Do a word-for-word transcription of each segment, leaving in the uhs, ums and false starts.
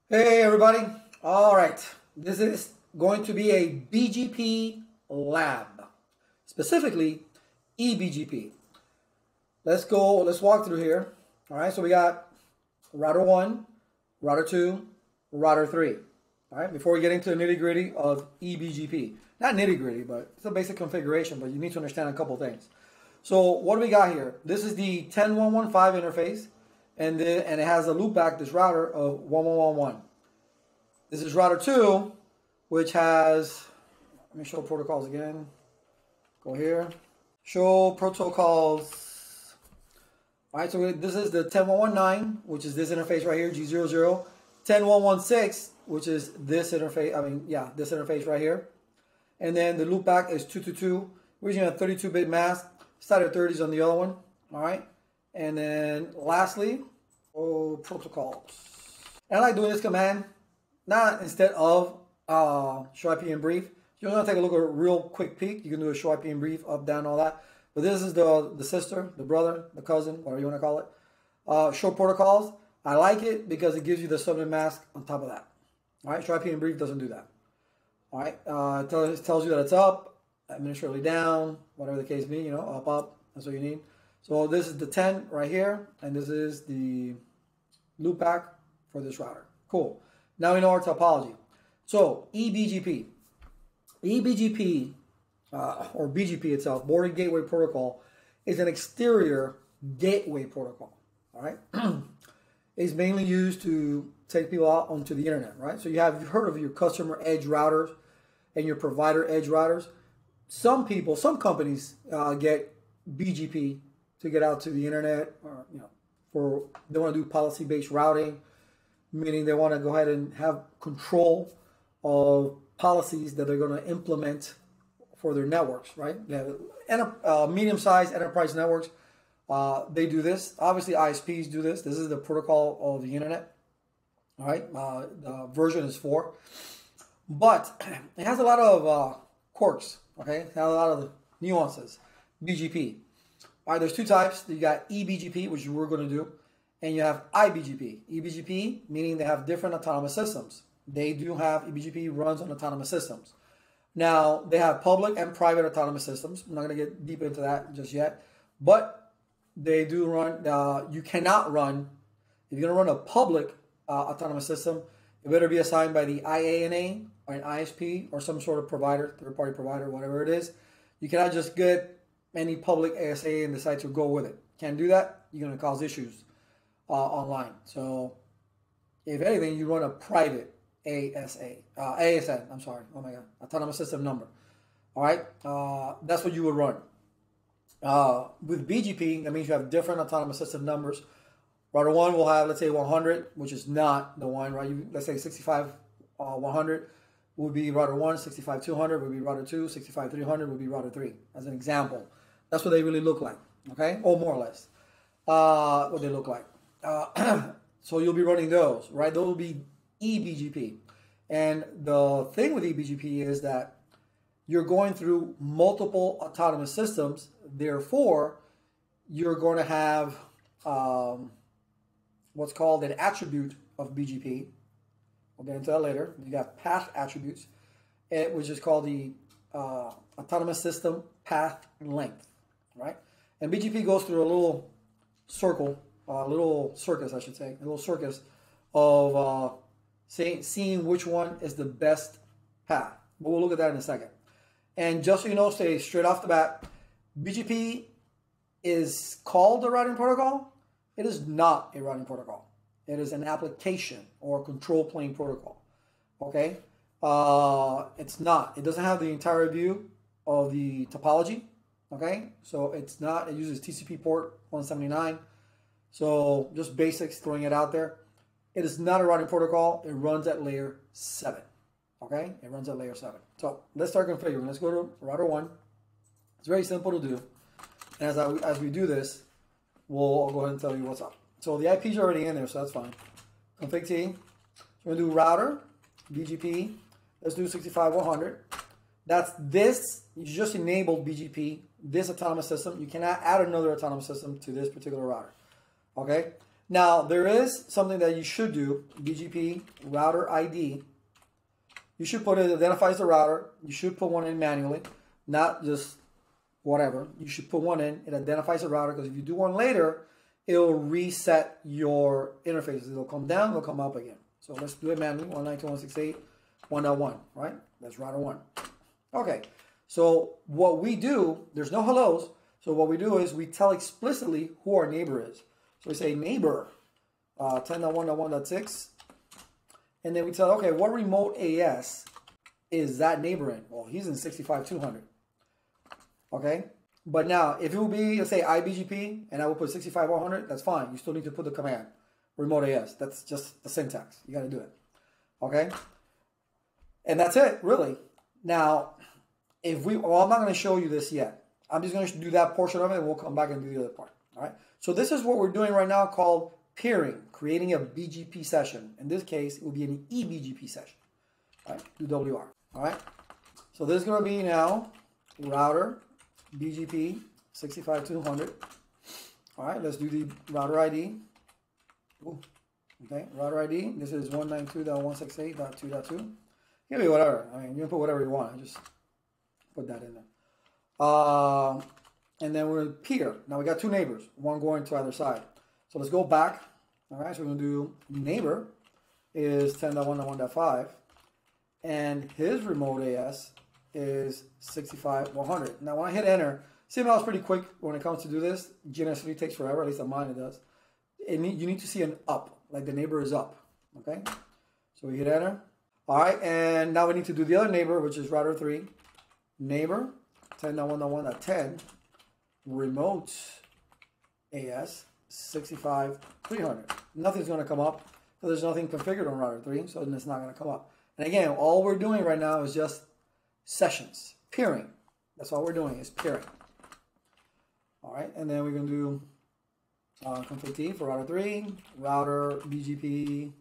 Hey everybody. All right. This is going to be a B G P lab, specifically E B G P. Let's go, let's walk through here. All right, so we got router one, router two, router three. All right, before we get into the nitty gritty of E B G P. Not nitty gritty, but it's a basic configuration, but you need to understand a couple things. So what do we got here? This is the ten dot one dot fifteen interface. And, then, and it has a loopback, this router of one one one one. This is router two, which has, let me show protocols again. Go here. Show protocols. All right, so this is the ten dot one dot nineteen, which is this interface right here, G zero zero. ten dot one dot sixteen, which is this interface, I mean, yeah, this interface right here. And then the loopback is two two two. We're using a thirty-two bit mask. Started thirties on the other one. All right. And then lastly, oh, protocols. And I like doing this command, not instead of uh, show I P in brief. You're going to take a look at a real quick peek. You can do a show I P in brief, up, down, all that. But this is the, the sister, the brother, the cousin, whatever you want to call it. Uh, show protocols. I like it because it gives you the subnet mask on top of that. All right, show I P in brief doesn't do that. All right, uh, it tells, tells you that it's up, administratively down, whatever the case be, you know, up, up. That's what you need. So this is the ten right here, and this is the loopback for this router. Cool. Now we know our topology. So E B G P. E B G P, uh, or B G P itself, Border Gateway Protocol, is an exterior gateway protocol. All right, it's mainly used to take people out onto the internet. Right. So you have you've heard of your customer edge routers and your provider edge routers. Some people, some companies uh, get B G P to get out to the internet, or you know, for they want to do policy-based routing, meaning they want to go ahead and have control of policies that they're going to implement for their networks, right? Yeah, uh, medium-sized enterprise networks, uh, they do this. Obviously, I S Ps do this. This is the protocol of the internet, all right? Uh, the version is four, but it has a lot of uh, quirks, okay? It has a lot of nuances. B G P. All right, there's two types. You got E B G P, which we're going to do, and you have I B G P. E B G P, meaning they have different autonomous systems. They do have E B G P runs on autonomous systems. Now, they have public and private autonomous systems. I'm not going to get deep into that just yet, but they do run, uh, you cannot run, if you're going to run a public uh, autonomous system, it better be assigned by the I A N A or an I S P or some sort of provider, third-party provider, whatever it is. You cannot just get any public A S A and decide to go with it. Can't do that. You're going to cause issues uh, online. So, if anything, you run a private A S A, uh, A S N. I'm sorry. Oh my God, autonomous system number. All right, uh, that's what you would run. Uh, with B G P, that means you have different autonomous system numbers. Router one will have, let's say, one hundred, which is not the one, right? You, let's say sixty-five, uh, one hundred would be router one, sixty-five, two hundred would be router two, sixty-five, three hundred would be router three, as an example. That's what they really look like, okay? Or more or less, uh, what they look like. Uh, so you'll be running those, right? Those will be E B G P. And the thing with E B G P is that you're going through multiple autonomous systems. Therefore, you're going to have um, what's called an attribute of B G P. We'll get into that later. You got path attributes, which is called the uh, autonomous system path length. Right, and B G P goes through a little circle, a uh, little circus, I should say, a little circus of uh, say, seeing which one is the best path. But we'll look at that in a second. And just so you know, say straight off the bat, B G P is called a routing protocol. It is not a routing protocol. It is an application or control plane protocol. Okay, uh, it's not. It doesn't have the entire view of the topology. Okay, so it's not, it uses T C P port one seventy-nine. So just basics, throwing it out there. It is not a routing protocol. It runs at layer seven. Okay, it runs at layer seven. So let's start configuring. Let's go to router one. It's very simple to do. And as, I, as we do this, we'll I'll go ahead and tell you what's up. So the I Ps are already in there, so that's fine. Config T. So we're going to do router, B G P. Let's do sixty-five one hundred. That's this. You just enabled B G P, this autonomous system. You cannot add another autonomous system to this particular router. Okay. Now, there is something that you should do, B G P router I D. You should put it, it identifies the router. You should put one in manually, not just whatever. You should put one in. It identifies the router, because if you do one later, it'll reset your interfaces. It'll come down, it'll come up again. So let's do it manually, one ninety-two dot one sixty-eight dot one dot one, right? That's router one. Okay, so what we do, there's no hellos. So what we do is we tell explicitly who our neighbor is. So we say neighbor uh, ten dot one dot one dot six, and then we tell, okay, what remote A S is that neighbor in? Well, he's in sixty-five two hundred. Okay, but now if it will be, let's say I B G P, and I will put sixty-five one hundred, that's fine. You still need to put the command remote A S. That's just the syntax. You got to do it. Okay, and that's it, really. Now, if we, well, I'm not going to show you this yet. I'm just going to do that portion of it, and we'll come back and do the other part. All right. So this is what we're doing right now, called peering, creating a B G P session. In this case, it will be an E B G P session. All right. Do W R. All right. So this is going to be now router B G P sixty-five two hundred. All right. Let's do the router I D. Ooh. Okay. Router I D. This is one ninety-two dot one sixty-eight dot two dot two. Give me whatever. I mean, you can put whatever you want. I just put that in there. Uh, and then we're peer. Now we got two neighbors, one going to either side. So let's go back. All right, so we're going to do neighbor is ten dot one dot one dot five, and his remote A S is sixty-five one hundred. Now when I hit enter, see how it's pretty quick when it comes to do this. G N S three takes forever, at least on mine it does. It need, you need to see an up, like the neighbor is up. Okay, so we hit enter. All right, and now we need to do the other neighbor, which is router three. Neighbor ten dot one dot one dot ten, remote A S sixty-five three hundred. Nothing's going to come up, so there's nothing configured on router three, so it's not going to come up. And again, all we're doing right now is just sessions, peering. That's all we're doing is peering. All right, and then we're going to do uh, config T for router three, router B G P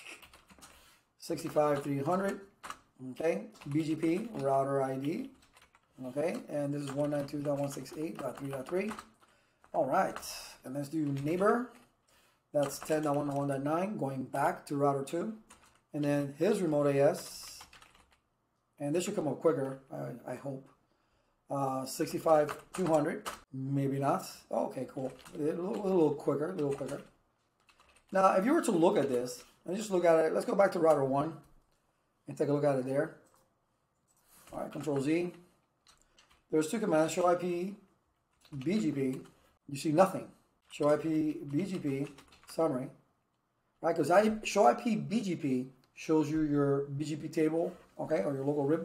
sixty-five three hundred. Okay, B G P router I D. Okay, and this is one ninety-two dot one sixty-eight dot three dot three. All right, and let's do neighbor. That's ten dot one dot one dot nine, going back to router two. And then his remote A S, and this should come up quicker, I, I hope. Uh, sixty-five two hundred, maybe not. Oh, okay, cool. A little, a little quicker, a little quicker. Now, if you were to look at this, and just look at it, let's go back to router one and take a look at it there. All right, control Z. There's two commands, show I P B G P. You see nothing. Show I P B G P summary. Right, because I show I P B G P shows you your B G P table, okay, or your local R I B.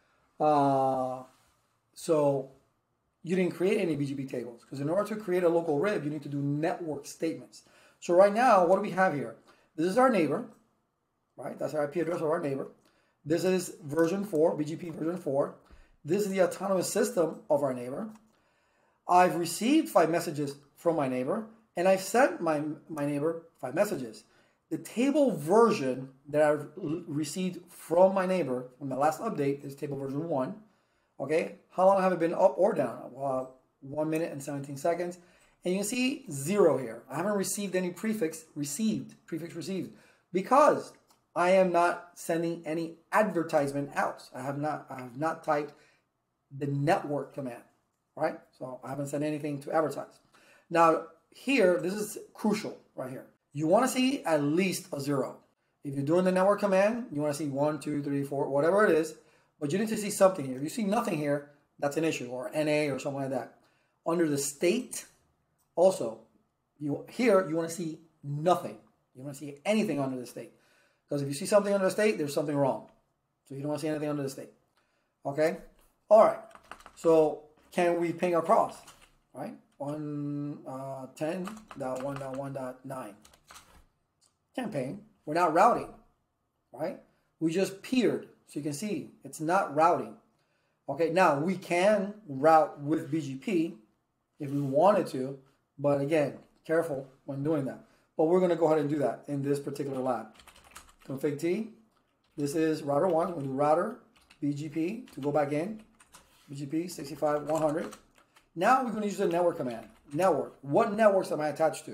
Uh, so you didn't create any B G P tables, because in order to create a local R I B, you need to do network statements. So right now, what do we have here? This is our neighbor, right? That's our I P address of our neighbor. This is version four, B G P version four. This is the autonomous system of our neighbor. I've received five messages from my neighbor, and I've sent my, my neighbor five messages. The table version that I've received from my neighbor from the last update is table version one. Okay, how long have it been up or down? Uh, one minute and seventeen seconds. And you can see zero here. I haven't received any prefix received, prefix received, because I am not sending any advertisement out. I have not, I have not typed the network command, right? So I haven't sent anything to advertise. Now here, this is crucial right here. You want to see at least a zero. If you're doing the network command, you want to see one, two, three, four, whatever it is, but you need to see something here. If you see nothing here, that's an issue, or N A or something like that. Under the state, also, you here, you want to see nothing. You want to see anything under the state. Because if you see something under the state, there's something wrong. So you don't want to see anything under the state. Okay? All right. So can we ping across? Right? one ten dot one dot one dot nine. Can't ping. We're not routing. Right? We just peered. So you can see it's not routing. Okay, now we can route with B G P if we wanted to, but again, careful when doing that. But we're going to go ahead and do that in this particular lab. Config T. This is router one. We'll do router B G P to go back in. B G P sixty-five one hundred. Now we're going to use the network command. Network. What networks am I attached to?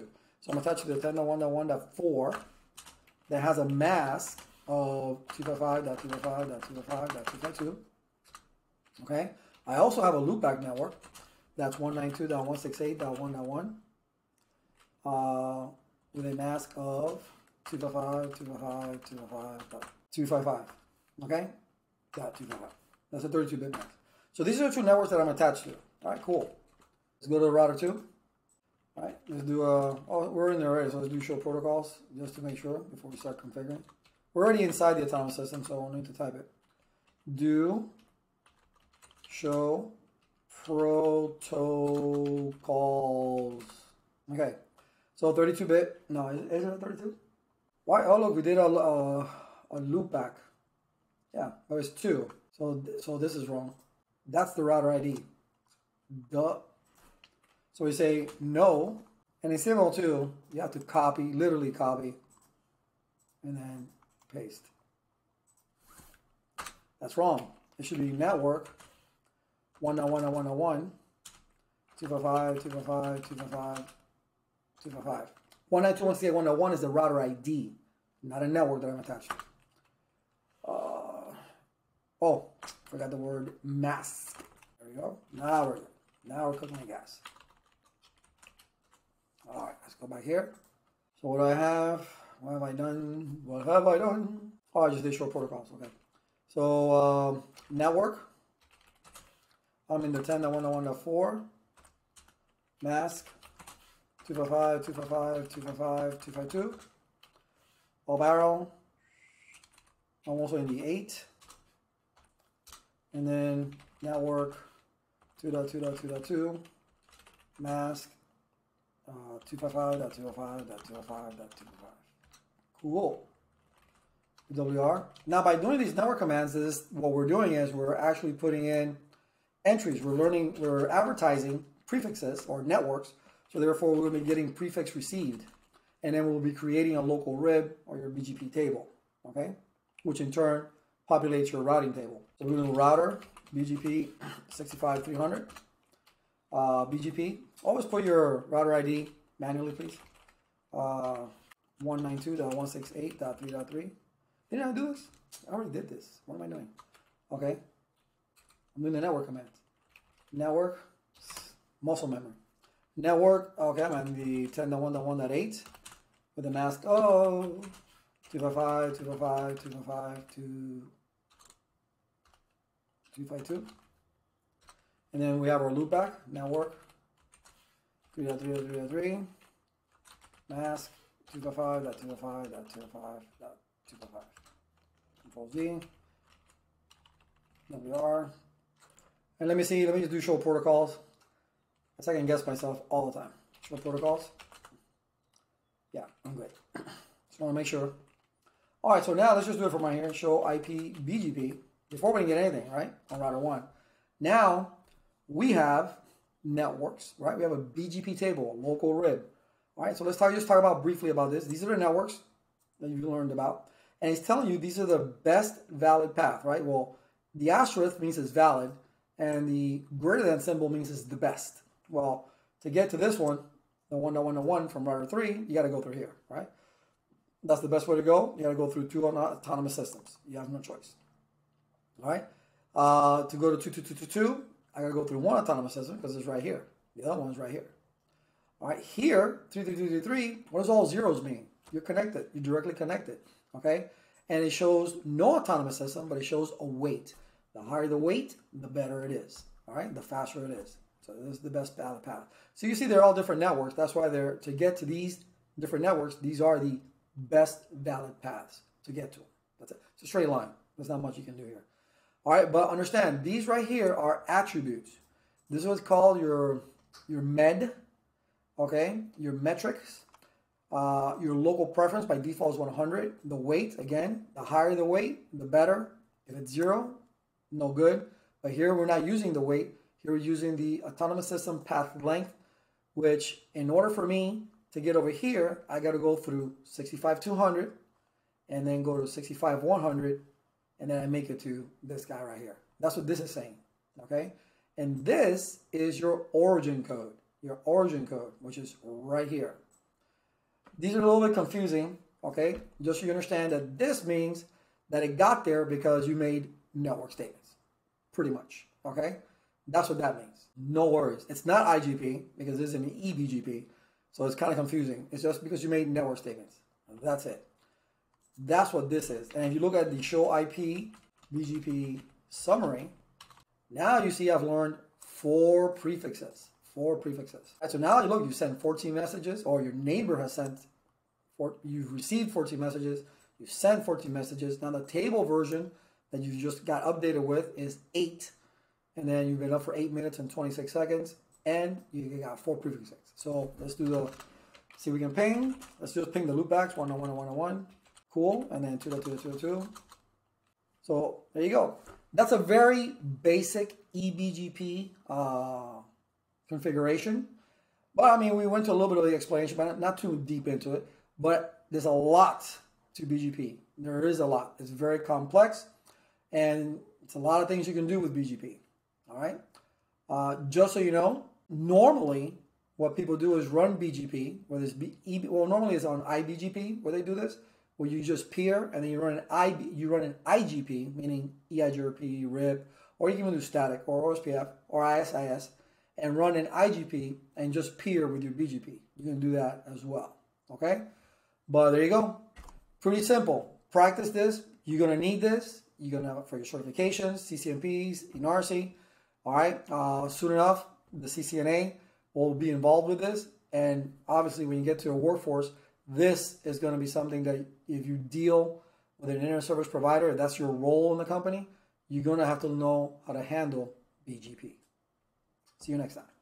So I'm attached to the ten dot one dot one dot four that has a mask of two fifty-five dot two fifty-five dot two fifty-five dot two fifty-two. Okay. I also have a loopback network that's one ninety-two dot one sixty-eight dot one dot one uh, with a mask of two fifty-five, two fifty-five, two fifty-five, dot two fifty-five. Okay. Dot two fifty-five. That's a thirty-two bit mask. So these are the two networks that I'm attached to. All right, cool. Let's go to the router two. All right, let's do a, oh, we're in there already, so let's do show protocols just to make sure before we start configuring. We're already inside the autonomous system, so I won't need to type it. Do show protocols. Okay, so thirty-two bit, no, is, is it thirty-two? Why? Oh, look, we did a, a, a loop back. Yeah, it was two. So, so this is wrong. That's the router I D. Duh. So we say no, and in Symbol two, you have to copy, literally copy, and then paste. That's wrong. It should be network one dot one dot one dot one, two fifty-five, two fifty-five, two fifty-five, two fifty-five. one ninety-two dot one sixty-eight dot one dot one is the router I D, not a network that I'm attached to. Uh, oh, forgot the word mask. There we go. Now we're good. Now we're cooking the gas. All right, let's go back here. So what do I have? What have I done? What have I done? Oh, I just did short protocols. Okay. So um, network. I'm in the ten dot one dot one dot four. Mask. two fifty-five, two fifty-five, two fifty-five, two fifty-two. All barrel. I'm also in the eight. And then network two dot two dot two dot two. Mask. Uh, two fifty-five dot two fifty-five dot two fifty-five dot two fifty-five. Cool. W R. Now, by doing these network commands, this what we're doing is we're actually putting in entries. We're learning, we're advertising prefixes or networks. So therefore, we'll be getting prefix received, and then we'll be creating a local rib or your B G P table. Okay, which in turn populates your routing table. So we're going to router B G P sixty-five three hundred. Uh, B G P. Always put your router I D manually, please. Uh, one ninety-two dot one sixty-eight dot three dot three. Didn't I do this? I already did this. What am I doing? Okay. I'm doing the network command. Network, muscle memory. Network, okay, I'm on the ten dot one dot one dot eight with the mask. Oh, two fifty-five, two fifty-five, two fifty-five, two fifty-two. And then we have our loopback, network, three dot three dot three dot three, mask, two fifty-five dot two fifty-five dot two fifty-five dot two fifty-five. Control Z, W R. And let me see, let me just do show protocols. I second guess myself all the time. Show protocols. Yeah, I'm good. Just want to make sure. All right, so now let's just do it from right here. Show I P B G P. Before we can get anything, right, on router one. Now, we have networks, right? We have a B G P table, a local rib. All right, so let's talk, just talk about briefly about this. These are the networks that you've learned about. And it's telling you these are the best valid path, right? Well, the asterisk means it's valid, and the greater than symbol means it's the best. Well, to get to this one, the one dot one dot one from router three, you got to go through here, right? That's the best way to go. You got to go through two autonomous systems. You have no choice. All right? Uh, to go to two two two two two, I got to go through one autonomous system because it's right here. The other one's right here. All right, here, three three three three three, what does all zeros mean? You're connected. You're directly connected, okay? And it shows no autonomous system, but it shows a weight. The higher the weight, the better it is, all right? The faster it is. So this is the best valid path. So you see they're all different networks. That's why they're, to get to these different networks, these are the best valid paths to get to them. That's it. It's a straight line. There's not much you can do here. All right, but understand, these right here are attributes. This is what's called your, your med, okay? Your metrics. Uh, your local preference by default is one hundred. The weight, again, the higher the weight, the better. If it's zero, no good. But here we're not using the weight. Here we're using the autonomous system path length, which in order for me to get over here, I got to go through sixty-five two hundred and then go to sixty-five one hundred, and then I make it to this guy right here. That's what this is saying, okay? And this is your origin code, your origin code, which is right here. These are a little bit confusing, okay? Just so you understand that this means that it got there because you made network statements, pretty much, okay? That's what that means. No worries. It's not I G P because this is an E B G P, so it's kind of confusing. It's just because you made network statements. That's it. That's what this is. And if you look at the show I P B G P summary, now you see I've learned four prefixes. Four prefixes. Right, so now you look, you sent fourteen messages, or your neighbor has sent, four, you've received fourteen messages, you sent fourteen messages. Now the table version that you just got updated with is eight. And then you've been up for eight minutes and twenty-six seconds, and you got four prefixes. So let's do the, see if we can ping. Let's just ping the loopbacks, one oh one oh one oh one. Cool, and then two oh two oh two oh two. So there you go. That's a very basic E B G P uh, configuration. But I mean, we went to a little bit of the explanation, but not too deep into it. But there's a lot to B G P. There is a lot. It's very complex, and it's a lot of things you can do with B G P. All right. Uh, just so you know, normally what people do is run B G P, whether it's B, E B, well, normally it's on I B G P where they do this, where you just peer and then you run an I B, you run an I G P, meaning E I G R P, R I P, or you can even do static or O S P F or I S I S, and run an I G P and just peer with your B G P. You can do that as well. Okay. But there you go. Pretty simple. Practice this. You're going to need this. You're going to have it for your certifications, C C N Ps, E N A R C I. All right. Uh, soon enough, the C C N A will be involved with this. And obviously, when you get to a workforce, this is going to be something that if you deal with an internet service provider, that's your role in the company, you're going to have to know how to handle B G P. See you next time.